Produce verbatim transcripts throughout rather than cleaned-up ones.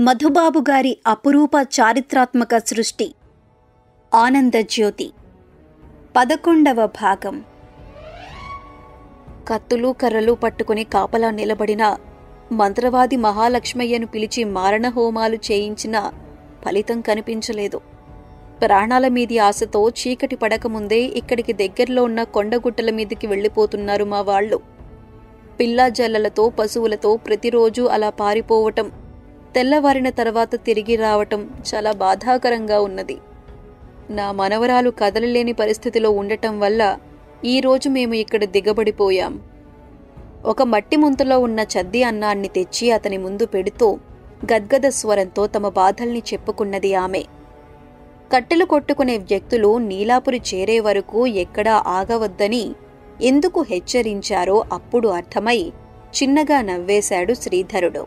మధుబాబు గారి అపురూప చారిత్రాత్మక సృష్టి ఆనందజ్యోతి పదకొండవ భాగం. కత్తులు కర్రలు పట్టుకుని కాపలా నిలబడిన మంత్రవాది మహాలక్ష్మయ్యను పిలిచి మారణహోమాలు చేయించిన ఫలితం కనిపించలేదు. ప్రాణాల మీది ఆశతో చీకటి పడకముందే ఇక్కడికి దగ్గరలో ఉన్న కొండగుట్టల మీదికి వెళ్లిపోతున్నారు మా వాళ్లు. పిల్లాజల్లలతో పశువులతో ప్రతిరోజూ అలా పారిపోవటం, తెల్లవారిన తర్వాత తిరిగి రావటం చాలా బాధాకరంగా ఉన్నది. నా మనవరాలు కదలలేని పరిస్థితిలో ఉండటం వల్ల ఈరోజు మేము ఇక్కడ దిగబడిపోయాం. ఒక మట్టి ముంతలో ఉన్న చద్ది అన్నాన్ని తెచ్చి అతని ముందు పెడుతూ గద్గద స్వరంతో తమ బాధల్ని చెప్పుకున్నది ఆమె. కట్టెలు కొట్టుకునే వ్యక్తులు నీలాపురి చేరే వరకు ఎక్కడా ఆగవద్దని ఎందుకు హెచ్చరించారో అప్పుడు అర్థమై చిన్నగా నవ్వేశాడు శ్రీధరుడు.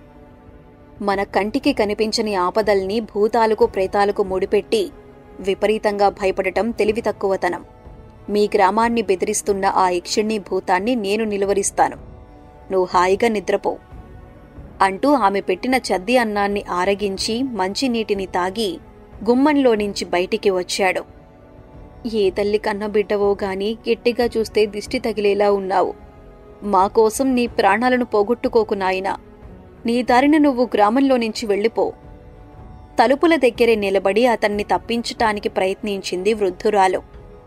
మన కంటికి కనిపించని ఆపదల్ని భూతాలకు ప్రేతాలకు ముడిపెట్టి విపరీతంగా భయపడటం తెలివి తక్కువతనం. మీ గ్రామాన్ని బెదిరిస్తున్న ఆ యక్షిణీ భూతాన్ని నేను నిలువరిస్తాను. నువ్వు హాయిగా నిద్రపో అంటూ ఆమె పెట్టిన చద్ది అన్నాన్ని ఆరగించి మంచినీటిని తాగి గుమ్మంలో నుంచి బయటికి వచ్చాడు. ఏ తల్లి కన్నబిడ్డవో గాని గట్టిగా చూస్తే దిష్టి తగిలేలా ఉన్నావు. మాకోసం నీ ప్రాణాలను పోగొట్టుకోకు నాయనా. నీ దారిన నువ్వు గ్రామంలో నుంచి వెళ్ళిపో. తలుపుల దగ్గరే నిలబడి అతన్ని తప్పించటానికి ప్రయత్నించింది వృద్ధురాలు.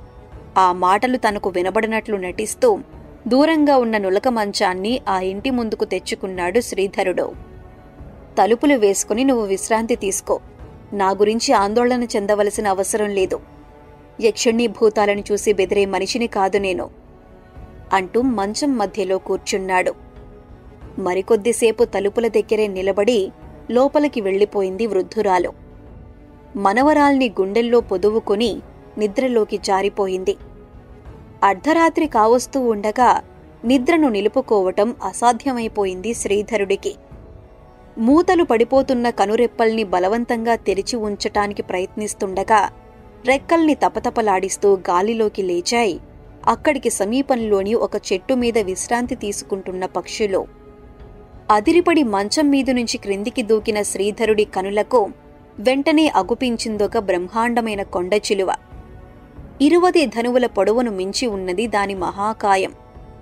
ఆ మాటలు తనకు వినబడినట్లు నటిస్తూ దూరంగా ఉన్న నులక మంచాన్ని ఆ ఇంటి ముందుకు తెచ్చుకున్నాడు శ్రీధరుడు. తలుపులు వేసుకుని నువ్వు విశ్రాంతి తీసుకో. నా గురించి ఆందోళన చెందవలసిన అవసరం లేదు. యక్షిణీ భూతాలను చూసి బెదిరే మనిషిని కాదు నేను అంటూ మంచం మధ్యలో కూర్చున్నాడు. మరికొద్దిసేపు తలుపుల దగ్గరే నిలబడి లోపలికి వెళ్లిపోయింది వృద్ధురాలు. మనవరాల్ని గుండెల్లో పొదువుకుని నిద్రలోకి జారిపోయింది. అర్ధరాత్రి కావస్తూ ఉండగా నిద్రను నిలుపుకోవటం అసాధ్యమైపోయింది శ్రీధరుడికి. మూతలు పడిపోతున్న కనురెప్పల్ని బలవంతంగా తెరిచి ఉంచటానికి ప్రయత్నిస్తుండగా రెక్కల్ని తపతపలాడిస్తూ గాలిలోకి లేచాయి అక్కడికి సమీపంలోని ఒక చెట్టు మీద విశ్రాంతి తీసుకుంటున్న పక్షులు. అదిరిపడి మంచం మీదు నుంచి క్రిందికి దూకిన శ్రీధరుడి కనులకు వెంటనే అగుపించిందొక బ్రహ్మాండమైన కొండచిలువ. ఇరువది ధనువుల పొడవును మించి ఉన్నది దాని మహాకాయం.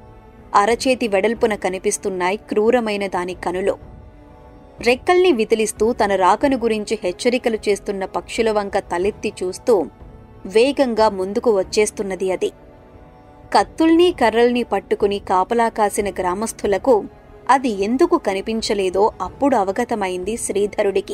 అరచేతి వెడల్పున కనిపిస్తున్నాయి క్రూరమైన దాని కనులు. రెక్కల్ని విదిలిస్తూ తన రాకను గురించి హెచ్చరికలు చేస్తున్న పక్షుల వంక తలెత్తి చూస్తూ వేగంగా ముందుకు వచ్చేస్తున్నది అది. కత్తుల్ని కర్రల్ని పట్టుకుని కాపలా కాసిన గ్రామస్థులకు అది ఎందుకు కనిపించలేదో అప్పుడు అవగతమైంది శ్రీధరుడికి.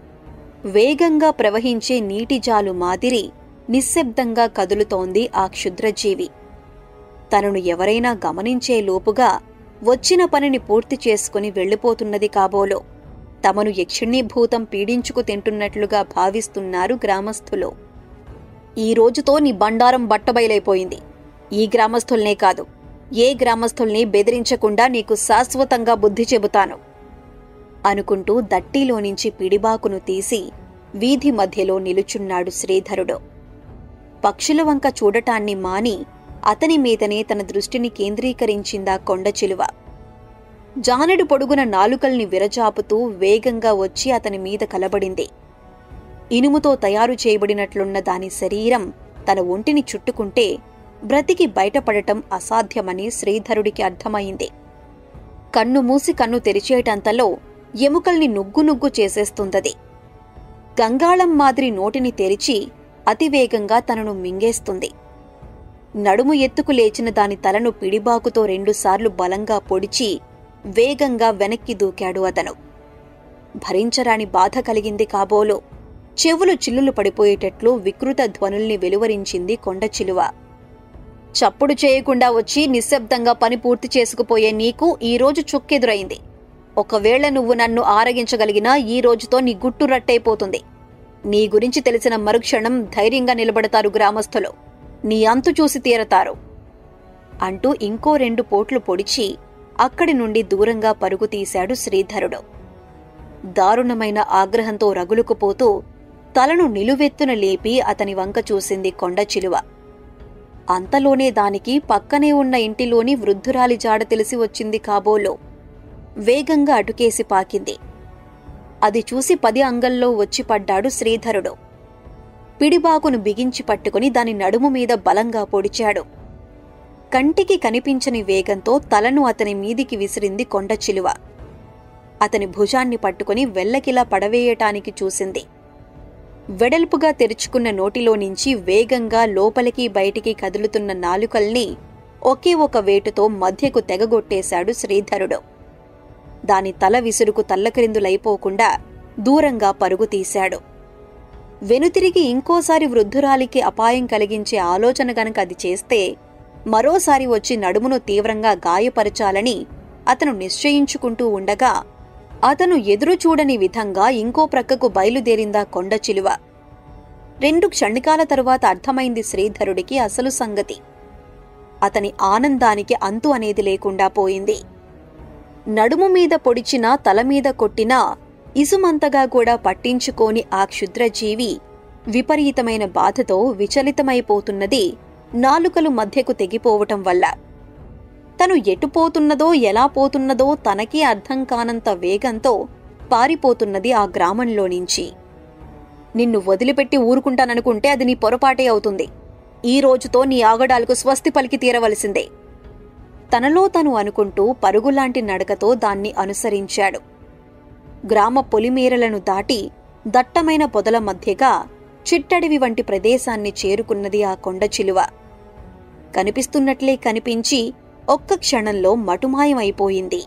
వేగంగా ప్రవహించే నీటిజాలు మాదిరి నిశ్శబ్దంగా కదులుతోంది ఆ క్షుద్రజీవి. తనను ఎవరైనా గమనించే లోపుగా వచ్చిన పనిని పూర్తి చేసుకుని వెళ్లిపోతున్నది కాబోలో తమను యక్షిణీభూతం పీడించుకు తింటున్నట్లుగా భావిస్తున్నారు గ్రామస్థులు. ఈ రోజుతో నీ బండారం బట్టబయలైపోయింది. ఈ గ్రామస్థుల్నే కాదు, ఏ గ్రామస్థుల్ని బెదిరించకుండా నీకు శాశ్వతంగా బుద్ధి చెబుతాను అనుకుంటూ దట్టిలోనుంచి పిడిబాకును తీసి వీధి మధ్యలో నిలుచున్నాడు శ్రీధరుడు. పక్షుల వంక చూడటాన్ని మాని అతని మీదనే తన దృష్టిని కేంద్రీకరించిందా కొండచిలువ. జానెడు పొడుగున నాలుకల్ని విరజాపుతూ వేగంగా వచ్చి అతని మీద కలబడింది. ఇనుముతో తయారు చేయబడినట్లున్న దాని శరీరం తన ఒంటిని చుట్టుకుంటే బ్రతికి బయటపడటం అసాధ్యమని శ్రీధరుడికి అర్థమైంది. కన్ను మూసి కన్ను తెరిచేటంతలో ఎముకల్ని నుగ్గు నుగ్గు చేసేస్తుందది. గంగాళం మాదిరి నోటిని తెరిచి అతివేగంగా తనను మింగేస్తుంది. నడుము ఎత్తుకు లేచిన దాని తలను పిడిబాకుతో రెండుసార్లు బలంగా పొడిచి వేగంగా వెనక్కి దూకాడు అతను. భరించరాని బాధ కలిగింది కాబోలు. చెవులు చిల్లులు పడిపోయేటట్లు వికృత ధ్వనుల్ని వెలువరించింది కొండచిలువ. చప్పుడు చేయకుండా వచ్చి నిశ్శబ్దంగా పని పూర్తి చేసుకుపోయే నీకు ఈరోజు చుక్కెదురైంది. ఒకవేళ నువ్వు నన్ను ఆరగించగలిగినా ఈ రోజుతో నీ గుట్టు రట్టయిపోతుంది. నీ గురించి తెలిసిన మరుక్షణం ధైర్యంగా నిలబడతారు గ్రామస్థులు. నీ అంతు చూసి తీరతారు అంటూ ఇంకో రెండు పోట్లు పొడిచి అక్కడి నుండి దూరంగా పరుగు తీశాడు శ్రీధరుడు. దారుణమైన ఆగ్రహంతో రగులుకుపోతూ తలను నిలువెత్తున లేపి అతని వంక చూసింది కొండచిలువ. అంతలోనే దానికి పక్కనే ఉన్న ఇంటిలోని వృద్ధురాలి జాడ తెలిసి వచ్చింది కాబోలో. వేగంగా అటుకేసి పాకింది. అది చూసి పది అంగల్లో వచ్చి పడ్డాడు శ్రీధరుడు. పిడిబాకును బిగించి పట్టుకుని దాని నడుము మీద బలంగా పొడిచాడు. కంటికి కనిపించని వేగంతో తలను అతని మీదికి విసిరింది కొండచిలువ. అతని భుజాన్ని పట్టుకుని వెల్లకిలా పడవేయటానికి చూసింది. వెడల్పుగా తెరుచుకున్న నోటిలోనుంచి వేగంగా లోపలికి బయటికి కదులుతున్న నాలుకల్ని ఒకే ఒక వేటుతో మధ్యకు తెగగొట్టేశాడు శ్రీధరుడు. దాని తల విసురుకు తల్లక్రిందులైపోకుండా దూరంగా పరుగు తీశాడు. వెనుతిరిగి ఇంకోసారి వృద్ధురాలికి అపాయం కలిగించే ఆలోచన గనక అది చేస్తే మరోసారి వచ్చి నడుమును తీవ్రంగా గాయపరచాలని అతను నిశ్చయించుకుంటూ ఉండగా అతను ఎదురు చూడని విధంగా ఇంకో ప్రక్కకు బయలుదేరిందా కొండచిలువ. రెండు క్షణికాల తరువాత అర్థమైంది శ్రీధరుడికి అసలు సంగతి. అతని ఆనందానికి అంతు అనేది లేకుండా పోయింది. నడుము మీద పొడిచినా తలమీద కొట్టినా ఇసుమంతగా కూడా పట్టించుకోని ఆ క్షుద్రజీవి విపరీతమైన బాధతో విచలితమైపోతున్నది నాలుకలు మధ్యకు తెగిపోవటం వల్ల. తను ఎటుపోతున్నదో ఎలా పోతున్నదో తనకే అర్థం కానంత వేగంతో పారిపోతున్నది ఆ గ్రామంలోనించి. నిన్ను వదిలిపెట్టి ఊరుకుంటాననుకుంటే అది నీ పొరపాటే అవుతుంది. ఈ రోజుతో నీ ఆగడాలకు స్వస్తి పలికి తీరవలసిందే. తనలో తను అనుకుంటూ పరుగులాంటి నడకతో దాన్ని అనుసరించాడు. గ్రామ పొలిమేరలను దాటి దట్టమైన పొదల మధ్యగా చిట్టడివి వంటి ప్రదేశాన్ని చేరుకున్నది ఆ కొండచిలువ. కనిపిస్తున్నట్లే కనిపించి ఒక్క క్షణంలో మటుమాయమైపోయింది.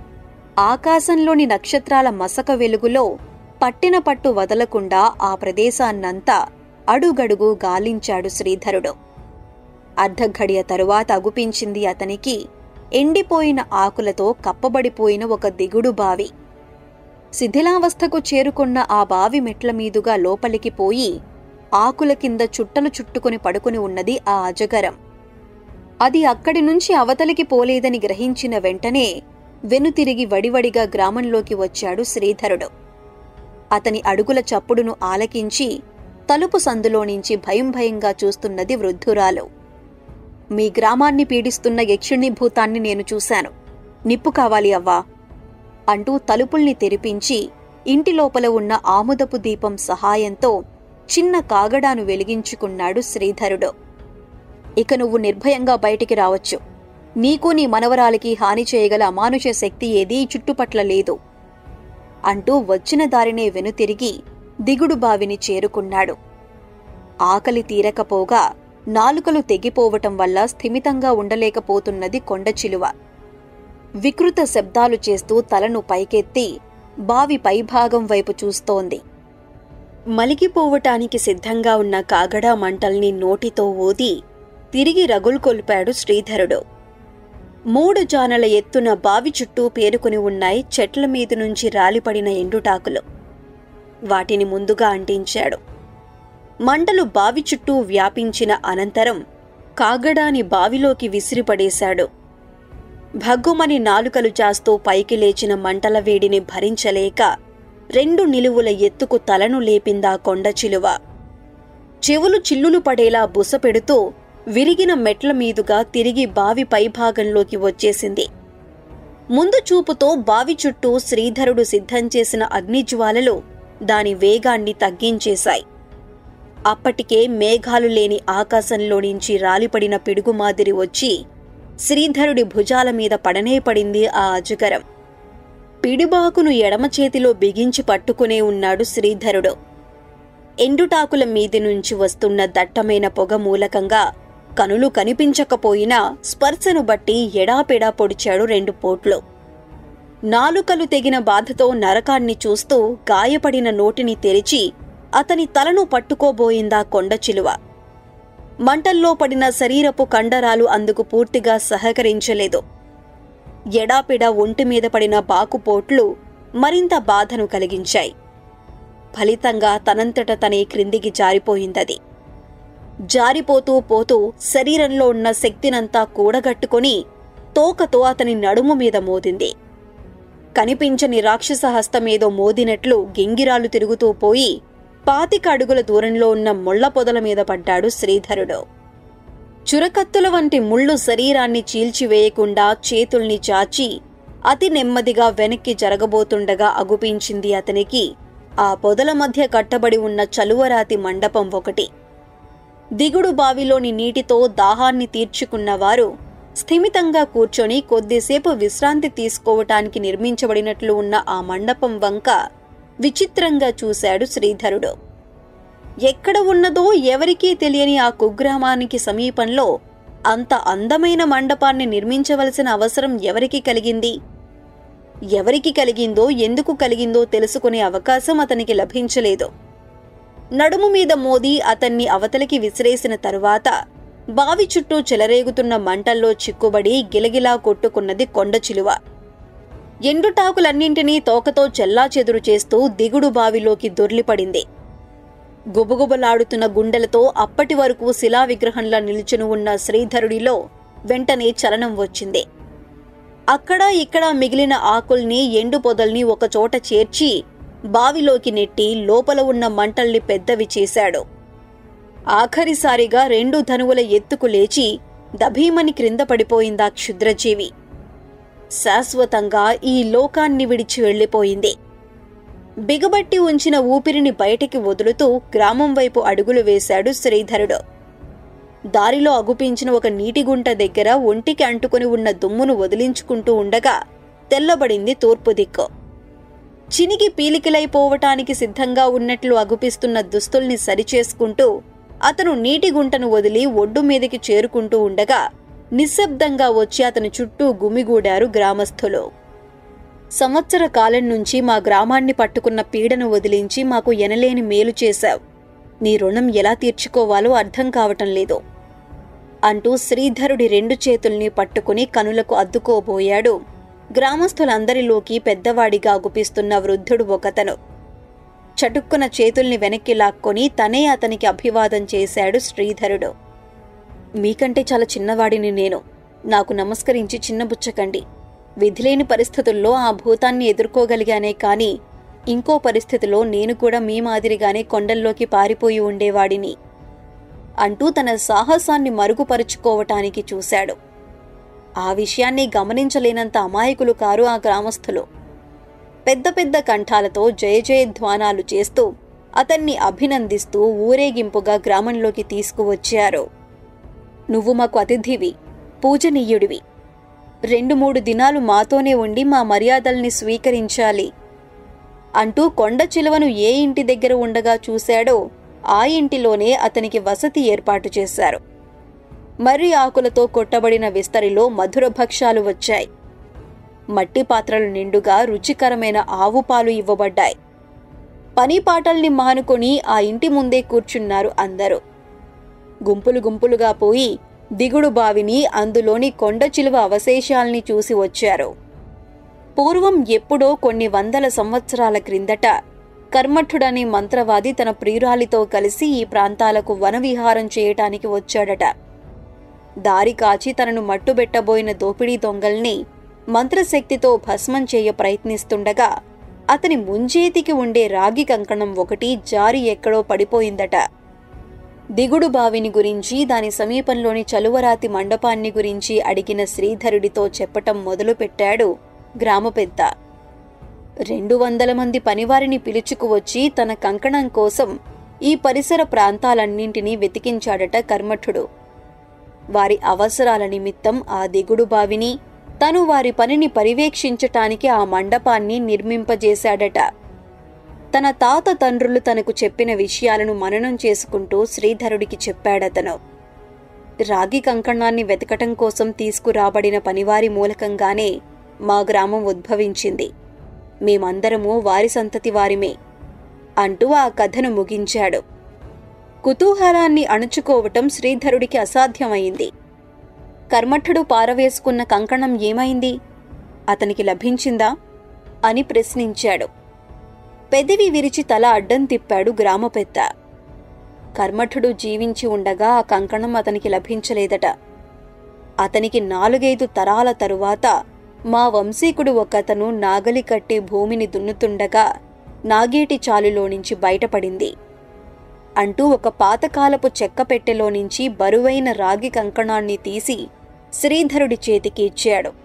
ఆకాశంలోని నక్షత్రాల మసక వెలుగులో పట్టిన పట్టు వదలకుండా ఆ ప్రదేశాన్నంతా అడుగడుగు గాలించాడు శ్రీధరుడు. అర్ధఘడియ తరువాత అగుపించింది అతనికి ఎండిపోయిన ఆకులతో కప్పబడిపోయిన ఒక దిగుడు బావి. శిథిలావస్థకు చేరుకున్న ఆ బావి మెట్ల మీదుగా లోపలికి పోయి ఆకుల కింద చుట్టలు చుట్టుకుని పడుకుని ఉన్నది ఆ అజగరం. అది అక్కడి నుంచి అవతలికి పోలేదని గ్రహించిన వెంటనే వెనుతిరిగి వడివడిగా గ్రామంలోకి వచ్చాడు శ్రీధరుడు. అతని అడుగుల చప్పుడును ఆలకించి తలుపు సందులోనుంచి భయం భయంగా చూస్తున్నది వృద్ధురాలు. మీ గ్రామాన్ని పీడిస్తున్న యక్షిణీ భూతాన్ని నేను చూశాను. నిప్పు కావాలి అవ్వా అంటూ తలుపుల్ని తెరిపించి ఇంటి లోపల ఉన్న ఆముదపు దీపం సహాయంతో చిన్న కాగడాను వెలిగించుకున్నాడు శ్రీధరుడు. ఇక నువ్వు నిర్భయంగా బయటికి రావచ్చు. నీకు నీ మనవరాలికి హాని చేయగల అమానుష శక్తి ఏదీ చుట్టుపట్ల లేదు అంటూ వచ్చిన దారినే వెనుతిరిగి దిగుడు బావిని చేరుకున్నాడు. ఆకలి తీరకపోగా నాలుకలు తెగిపోవటం వల్ల స్థిమితంగా ఉండలేకపోతున్నది కొండచిలువ. వికృత శబ్దాలు చేస్తూ తలను పైకెత్తి బావి పైభాగం వైపు చూస్తోంది. మలిగిపోవటానికి సిద్ధంగా ఉన్న కాగడా మంటల్ని నోటితో ఊది తిరిగి రగుల్కొల్పాడు శ్రీధరుడు. మూడు జానల ఎత్తున బావి చుట్టూ పేరుకుని ఉన్నాయి చెట్ల మీద నుంచి రాలిపడిన ఎండుటాకులు. వాటిని ముందుగా అంటించాడు. మంటలు బావి చుట్టూ వ్యాపించిన అనంతరం కాగడాని బావిలోకి విసిరిపడేశాడు. భగ్గుమని నాలుకలు చాస్తూ పైకి లేచిన మంటల వేడిని భరించలేక రెండు నిలువుల ఎత్తుకు తలను లేపిందా కొండచిలువ. చెవులు చిల్లులు పడేలా బుసపెడుతూ విరిగిన మెట్ల మీదుగా తిరిగి బావి పైభాగంలోకి వచ్చేసింది. ముందు చూపుతో బావి చుట్టూ శ్రీధరుడు సిద్ధం చేసిన అగ్నిజ్వాలలు దాని వేగాన్ని తగ్గించేశాయి. అప్పటికే మేఘాలు లేని ఆకాశంలోనుంచి రాలిపడిన పిడుగు మాదిరి వచ్చి శ్రీధరుడి భుజాల మీద పడనే పడింది ఆ అజగరం. పిడిబాకును ఎడమ చేతిలో బిగించి పట్టుకునే ఉన్నాడు శ్రీధరుడు. ఎండుటాకుల మీది నుంచి వస్తున్న దట్టమైన పొగ మూలకంగా కనులు కనిపించకపోయినా స్పర్శను బట్టి ఎడాపెడా పొడిచాడు రెండు పోట్లు. నాలుకలు తెగిన బాధతో నరకాన్ని చూస్తూ గాయపడిన నోటిని తెరిచి అతని తలను పట్టుకోబోయిందా కొండచిలువ. మంటల్లో పడిన శరీరపు కండరాలు అందుకు పూర్తిగా సహకరించలేదు. ఎడాపెడా ఒంటిమీద పడిన బాకుపోట్లు మరింత బాధను కలిగించాయి. ఫలితంగా తనంతట తనే క్రిందికి జారిపోయిందది. జారిపోతూ పోతూ శరీరంలో ఉన్న శక్తినంతా కూడగట్టుకుని తోకతో అతని నడుము మీద మోదింది. కనిపించని రాక్షస హస్తమేదో మోదినట్లు గింగిరాలు తిరుగుతూ పోయి పాతిక అడుగుల దూరంలో ఉన్న ముళ్ల పొదల మీద పడ్డాడు శ్రీధరుడు. చురకత్తుల వంటి ముళ్ళు శరీరాన్ని చీల్చివేయకుండా చేతుల్ని చాచి అతి నెమ్మదిగా వెనక్కి జరగబోతుండగా అగుపించింది అతనికి ఆ పొదల మధ్య కట్టబడి ఉన్న చలువరాతి మండపం ఒకటి. దిగుడు బావిలోని నీటితో దాహాన్ని తీర్చుకున్నవారు స్థిమితంగా కూర్చొని కొద్దిసేపు విశ్రాంతి తీసుకోవటానికి నిర్మించబడినట్లు ఉన్న ఆ మండపం వంక విచిత్రంగా చూశాడు శ్రీధరుడు. ఎక్కడ ఉన్నదో ఎవరికీ తెలియని ఆ కుగ్రామానికి సమీపంలో అంత అందమైన మండపాన్ని నిర్మించవలసిన అవసరం ఎవరికి కలిగింది? ఎవరికి కలిగిందో, ఎందుకు కలిగిందో తెలుసుకునే అవకాశం అతనికి లభించలేదు. నడుము మీద మోది అతన్ని అవతలికి విసిరేసిన తరువాత బావి చుట్టూ చెలరేగుతున్న మంటల్లో చిక్కుబడి గిలగిలా కొట్టుకున్నది కొండచిలువ. ఎండుటాకులన్నింటినీ తోకతో చెల్లాచెదురు చేస్తూ దిగుడు బావిలోకి దొర్లిపడింది. గుబగుబలాడుతున్న గుండెలతో అప్పటి వరకు శిలా విగ్రహంలా నిల్చుని ఉన్న శ్రీధరుడిలో వెంటనే చలనం వచ్చింది. అక్కడా ఇక్కడా మిగిలిన ఆకుల్ని, ఎండు పొదల్ని ఒకచోట చేర్చి బావిలోకి నెట్టి లోపల ఉన్న మంటల్ని పెద్దవి చేశాడు. ఆఖరిసారిగా రెండు ధనువుల ఎత్తుకు లేచి దభీమని క్రింద పడిపోయిందా క్షుద్రజీవి. శాశ్వతంగా ఈ లోకాన్ని విడిచి వెళ్లిపోయింది. బిగబట్టి ఉంచిన ఊపిరిని బయటికి వదులుతూ గ్రామం వైపు అడుగులు వేశాడు శ్రీధరుడు. దారిలో అగుపించిన ఒక నీటిగుంట దగ్గర ఒంటికి అంటుకుని ఉన్న దుమ్మును వదిలించుకుంటూ ఉండగా తెల్లబడింది తూర్పు దిక్కు. చినిగి పీలికలైపోవటానికి సిద్ధంగా ఉన్నట్లు అగుపిస్తున్న దుస్తుల్ని సరిచేసుకుంటూ అతను నీటిగుంటను వదిలి ఒడ్డు మీదకి చేరుకుంటూ ఉండగా నిశ్శబ్దంగా వచ్చి అతని చుట్టూ గుమిగూడారు గ్రామస్థులు. సంవత్సర కాలం నుంచి మా గ్రామాన్ని పట్టుకున్న పీడను వదిలించి మాకు ఎనలేని మేలు చేశావు. నీ రుణం ఎలా తీర్చుకోవాలో అర్థం కావటం లేదు అంటూ శ్రీధరుడి రెండు చేతుల్ని పట్టుకుని కనులకు అద్దుకోబోయాడు గ్రామస్థులందరిలోకి పెద్దవాడిగా గుపిస్తున్న వృద్ధుడు ఒకతను. చటుక్కున చేతుల్ని వెనక్కి లాక్కొని తనే అతనికి అభివాదం చేశాడు శ్రీధరుడు. మీకంటే చాలా చిన్నవాడిని నేను, నాకు నమస్కరించి చిన్నబుచ్చకండి. విధిలేని పరిస్థితుల్లో ఆ భూతాన్ని ఎదుర్కోగలిగానే కాని ఇంకో పరిస్థితిలో నేను కూడా మీ మాదిరిగానే కొండల్లోకి పారిపోయి ఉండేవాడిని అంటూ తన సాహసాన్ని మరుగుపరుచుకోవటానికి చూశాడు. ఆ విషయాన్ని గమనించలేనంత అమాయకులు కారు ఆ గ్రామస్థులు. పెద్ద పెద్ద కంఠాలతో జయ జయధ్వానాలు చేస్తూ అతన్ని అభినందిస్తూ ఊరేగింపుగా గ్రామంలోకి తీసుకువచ్చారు. నువ్వు మాకు అతిథివి, పూజనీయుడివి. రెండు మూడు దినాలు మాతోనే ఉండి మా మర్యాదల్ని స్వీకరించాలి అంటూ కొండ చిలువను ఏ ఇంటి దగ్గర ఉండగా చూశాడో ఆ ఇంటిలోనే అతనికి వసతి ఏర్పాటు చేశారు. మర్రి ఆకులతో కొట్టబడిన విస్తరిలో మధుర భక్ష్యాలు వచ్చాయి. మట్టి పాత్రలు నిండుగా రుచికరమైన ఆవు పాలు ఇవ్వబడ్డాయి. పని పాటల్ని మానుకొని ఆ ఇంటి ముందే కూర్చున్నారు అందరూ. గుంపులు గుంపులుగా పోయి దిగుడు బావిని, అందులోని కొండ చిలువ అవశేషాల్ని చూసి వచ్చారు. పూర్వం ఎప్పుడో కొన్ని వందల సంవత్సరాల క్రిందట కర్మఠుడనే మంత్రవాది తన ప్రియురాలితో కలిసి ఈ ప్రాంతాలకు వనవిహారం చేయటానికి వచ్చాడట. దారి కాచి తనను మట్టుబెట్టబోయిన దోపిడీ దొంగల్ని మంత్రశక్తితో భస్మం చేయ ప్రయత్నిస్తుండగా అతని ముంజేతికి ఉండే రాగి కంకణం ఒకటి జారి ఎక్కడో పడిపోయిందట. దిగుడు బావిని గురించి, దాని సమీపంలోని చలువరాతి మండపాన్ని గురించి అడిగిన శ్రీధరుడితో చెప్పటం మొదలుపెట్టాడు గ్రామ పెద్ద. రెండు వందల మంది పనివారిని పిలుచుకువచ్చి తన కంకణం కోసం ఈ పరిసర ప్రాంతాలన్నింటినీ వెతికించాడట కర్మఠుడు. వారి అవసరాల నిమిత్తం ఆ దిగుడు బావిని, తను వారి పనిని పర్యవేక్షించటానికి ఆ మండపాన్ని నిర్మింపజేశాడట. తన తాత తండ్రులు తనకు చెప్పిన విషయాలను మననం చేసుకుంటూ శ్రీధరుడికి చెప్పాడతను. రాగి కంకణాన్ని వెతకటం కోసం తీసుకురాబడిన పనివారి మూలకంగానే మా గ్రామం ఉద్భవించింది. మేమందరము వారి సంతతి వారిమే అంటూ ఆ కథను ముగించాడు. కుతూహలాన్ని అణుచుకోవటం శ్రీధరుడికి అసాధ్యమైంది. కర్మఠుడు పారవేసుకున్న కంకణం ఏమైంది? అతనికి లభించిందా అని ప్రశ్నించాడు. పెదవి విరిచి తల అడ్డం తిప్పాడు గ్రామ పెద్ద. కర్మఠుడు జీవించి ఉండగా ఆ కంకణం అతనికి లభించలేదట. అతనికి నాలుగైదు తరాల తరువాత మా వంశీకుడు ఒకతను నాగలి కట్టి భూమిని దున్నుతుండగా నాగేటి చాలులోనుంచి బయటపడింది అంటూ ఒక పాతకాలపు చెక్కపెట్టెలోనుంచి బరువైన రాగి కంకణాన్ని తీసి శ్రీధరుడి చేతికి ఇచ్చాడు.